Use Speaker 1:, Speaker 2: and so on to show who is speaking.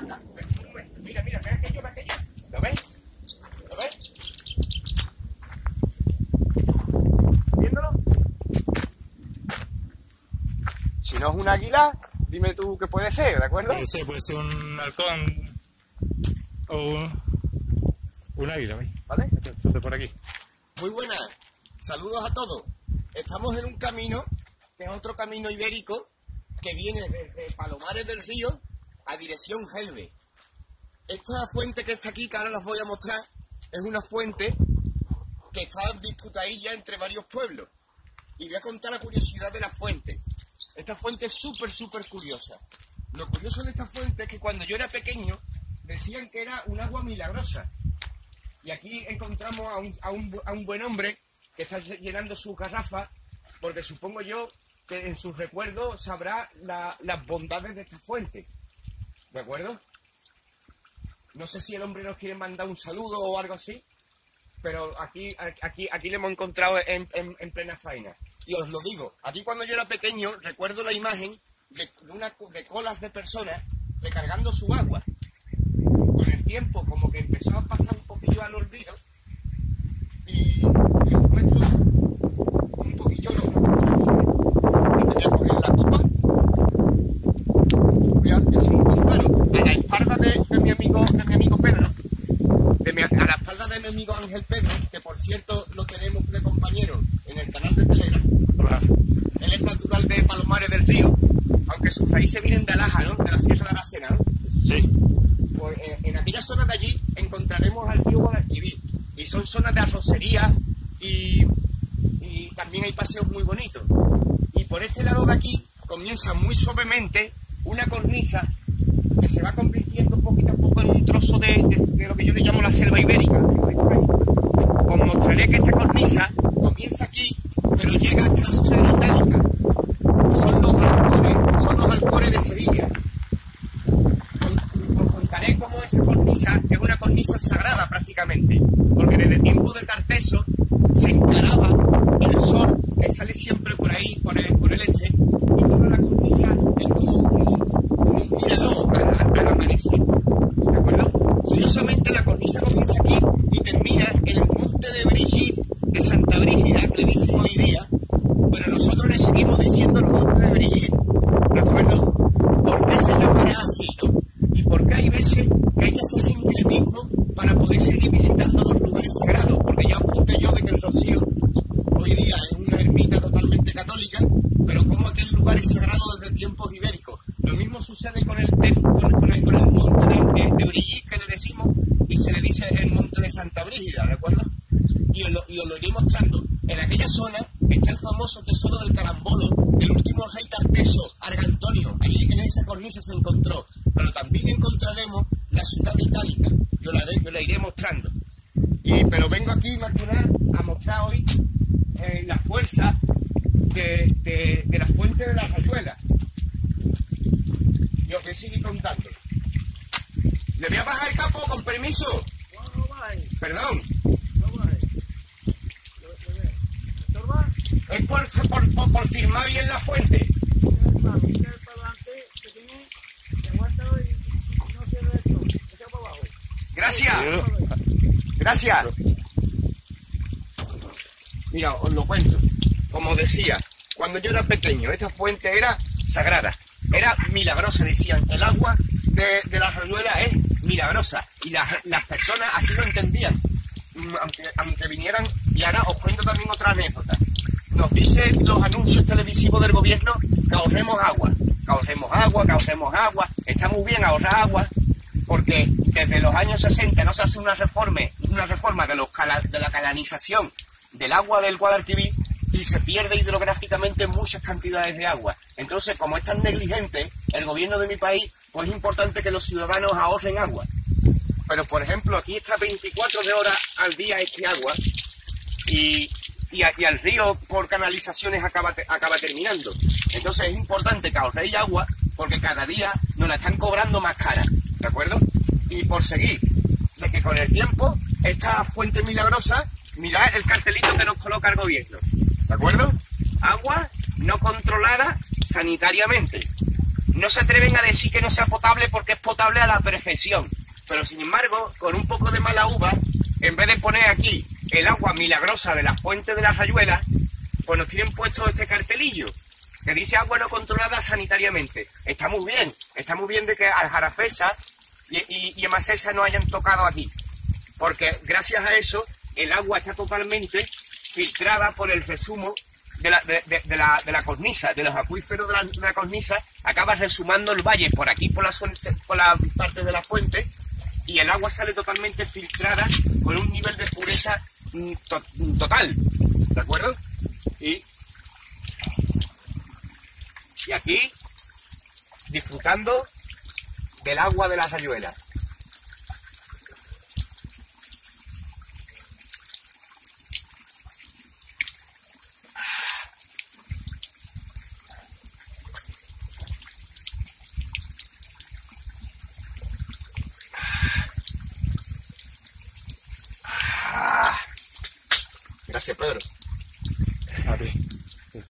Speaker 1: Mira, mira, ve aquello. ¿Lo ves? ¿Lo ves? ¿Viéndolo? Si no es un águila, dime tú qué puede ser, ¿de acuerdo?
Speaker 2: Ese puede ser un halcón o un águila,
Speaker 1: ¿Vale?
Speaker 2: Entonces por aquí.
Speaker 3: Muy buenas, saludos a todos. Estamos en un camino, que es otro camino ibérico, que viene desde Palomares del Río a dirección Gelbe. Esta fuente que está aquí, que ahora las voy a mostrar, es una fuente que está disputadilla entre varios pueblos. Y voy a contar la curiosidad de la fuente. Esta fuente es súper curiosa. Lo curioso de esta fuente es que cuando yo era pequeño decían que era un agua milagrosa. Y aquí encontramos a un buen hombre que está llenando su garrafa, porque supongo yo que en sus recuerdos sabrá las bondades de esta fuente. ¿De acuerdo? No sé si el hombre nos quiere mandar un saludo o algo así, pero aquí le hemos encontrado en plena faena. Y os lo digo, aquí cuando yo era pequeño recuerdo la imagen de colas de personas recargando su agua. Con el tiempo como que empezó a pasar un poquillo al olvido y os muestro un poquillo lo que voy a coger la copa. Voy a así contaros a la espalda de mi amigo Pedro, a la espalda de mi amigo Ángel Pedro, que por cierto lo tenemos de compañero en el canal de Telegram. Él es natural de Palomares del Río, aunque sus raíces vienen de Alaja, ¿no? De la Sierra de Aracena, ¿no?
Speaker 2: Sí.
Speaker 3: Pues en aquella zona de allí encontraremos al río Guadalquivir, y son zonas de arrocería y también hay paseos muy bonitos. Y por este lado de aquí comienza muy suavemente una cornisa que se va convirtiendo poquito a poco en un trozo de lo que yo le llamo la selva ibérica. Os mostraré que esta cornisa comienza aquí, pero llega hasta la ciudad itálica, que son los halcones de Sevilla. Os contaré cómo esa cornisa es una cornisa sagrada prácticamente, porque desde tiempos de Tarteso se encaraba el sol que sale siempre por ahí, por el este, y toda la cornisa es como un mirador al amanecer. ¿De acuerdo? Curiosamente la cornisa comienza aquí y termina en el monte de Brigitte, de Santa Brígida, que le dicen hoy día, pero nosotros le seguimos diciendo el monte de Brigitte. ¿De acuerdo? ¿Por qué se llamará así, no? Y por qué hay veces que hay que hacer sincretismo para poder seguir visitando los lugares sagrados, porque ya apunté yo de que el Rocío hoy día es una ermita totalmente católica, pero como aquel lugar es sagrado desde tiempos ibéricos. Lo mismo sucede con el monte de Brigitte, que le decimos, y se le dice el monte de Santa Brígida, ¿de acuerdo? Y os lo iré mostrando. En aquella zona está el famoso tesoro del carambolo, del último rey tarteso, Argantonio. Allí en esa cornisa se encontró. Pero también encontraremos la ciudad itálica. Yo la iré mostrando. Pero vengo aquí más que nada a mostrar hoy la fuerza de la fuente de la Rayuela. Y os voy a seguir contando. Le voy a bajar el capo, con permiso. Perdón. Es por firmar bien la fuente. Gracias. Gracias. Mira, os lo cuento. Como decía, cuando yo era pequeño, esta fuente era sagrada. Era milagrosa, decían. El agua de la Rayuela es milagrosa. Y las personas así lo entendían. Aunque vinieran. Y ahora os cuento también otra anécdota. Nos dicen los anuncios televisivos del gobierno que ahorremos agua. Que ahorremos agua, que ahorremos agua. Está muy bien ahorrar agua, porque desde los años 60 no se hace una reforma de la canalización del agua del Guadalquivir y se pierde hidrográficamente muchas cantidades de agua. Entonces, como es tan negligente el gobierno de mi país, pues es importante que los ciudadanos ahorren agua. Pero, por ejemplo, aquí está 24 horas al día este agua y al río por canalizaciones acaba terminando. Entonces es importante que ahorréis agua, porque cada día nos la están cobrando más cara, ¿de acuerdo? Y por seguir, de que con el tiempo esta fuente milagrosa, mirad el cartelito que nos coloca el gobierno, ¿de acuerdo? Agua no controlada sanitariamente. no se atreven a decir que no sea potable porque es potable a la perfección. Pero sin embargo, con un poco de mala uva, en vez de poner aquí el agua milagrosa de la fuente de la Rayuela, pues nos tienen puesto este cartelillo que dice agua no controlada sanitariamente. Está muy bien de que Aljarafesa y Emasesa no hayan tocado aquí, porque gracias a eso el agua está totalmente filtrada por el resumo de la cornisa, de los acuíferos de la cornisa. Acaba resumando el valle por aquí, por la parte de la fuente, y el agua sale totalmente filtrada con un nivel de pureza total, ¿de acuerdo? Y aquí, disfrutando del agua de la Rayuela. Gracias, Pedro.
Speaker 2: A ti.